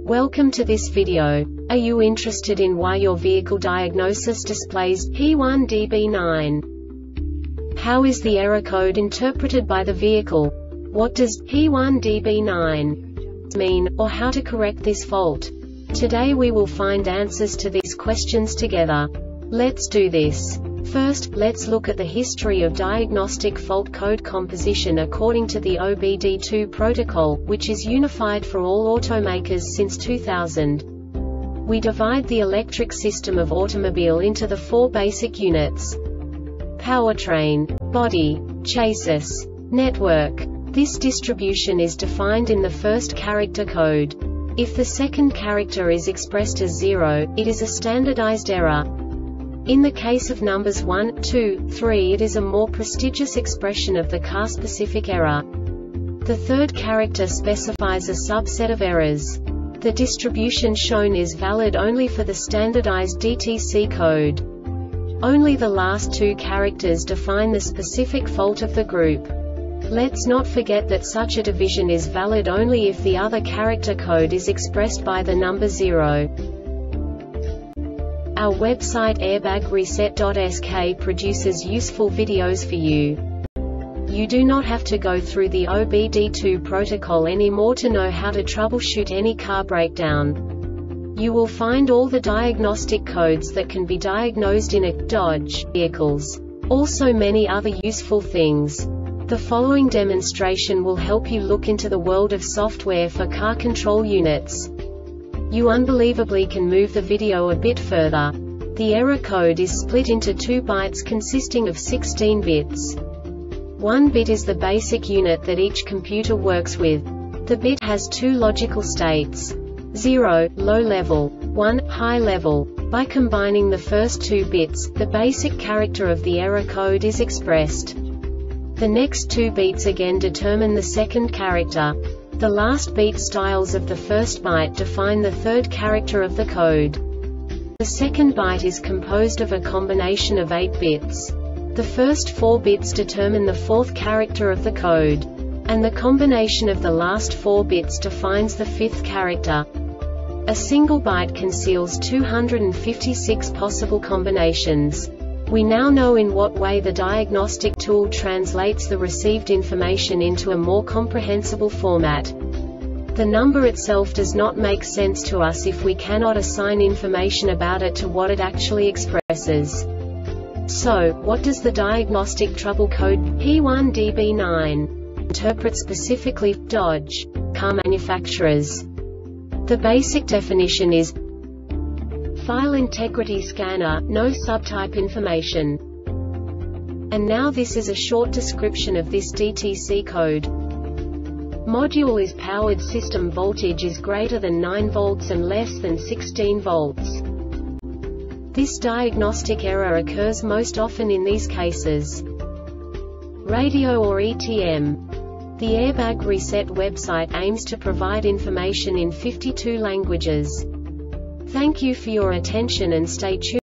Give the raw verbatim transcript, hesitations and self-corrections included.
Welcome to this video. Are you interested in why your vehicle diagnosis displays P one D B nine? How is the error code interpreted by the vehicle? What does P one D B nine mean, or how to correct this fault? Today we will find answers to these questions together. Let's do this. First, let's look at the history of diagnostic fault code composition according to the O B D two protocol, which is unified for all automakers since two thousand. We divide the electric system of automobile into the four basic units: powertrain, body, chassis, network. This distribution is defined in the first character code. If the second character is expressed as zero, it is a standardized error. In the case of numbers one, two, three, it is a more prestigious expression of the car-specific error. The third character specifies a subset of errors. The distribution shown is valid only for the standardized D T C code. Only the last two characters define the specific fault of the group. Let's not forget that such a division is valid only if the other character code is expressed by the number zero. Our website airbag reset dot S K produces useful videos for you. You do not have to go through the O B D two protocol anymore to know how to troubleshoot any car breakdown. You will find all the diagnostic codes that can be diagnosed in a Dodge vehicles. Also many other useful things. The following demonstration will help you look into the world of software for car control units. You unbelievably can move the video a bit further. The error code is split into two bytes consisting of sixteen bits. One bit is the basic unit that each computer works with. The bit has two logical states: zero, low level, one, high level. By combining the first two bits, the basic character of the error code is expressed. The next two beats again determine the second character. The last beat styles of the first byte define the third character of the code. The second byte is composed of a combination of eight bits. The first four bits determine the fourth character of the code. And the combination of the last four bits defines the fifth character. A single byte conceals two hundred fifty-six possible combinations. We now know in what way the diagnostic tool translates the received information into a more comprehensible format. The number itself does not make sense to us if we cannot assign information about it to what it actually expresses. So, what does the diagnostic trouble code P one D B nine interpret specifically for Dodge car manufacturers? The basic definition is file integrity scanner, no subtype information. And now this is a short description of this D T C code. Module is powered, system voltage is greater than nine volts and less than sixteen volts. This diagnostic error occurs most often in these cases: radio or E T M. The Airbag Reset website aims to provide information in fifty-two languages. Thank you for your attention and stay tuned.